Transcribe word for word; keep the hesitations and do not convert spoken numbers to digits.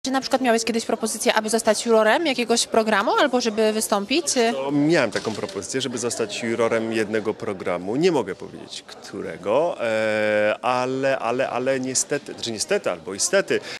Czy na przykład miałeś kiedyś propozycję, aby zostać jurorem jakiegoś programu albo żeby wystąpić? To miałem taką propozycję, żeby zostać jurorem jednego programu. Nie mogę powiedzieć którego, e, ale, ale, ale niestety, czy niestety albo istety,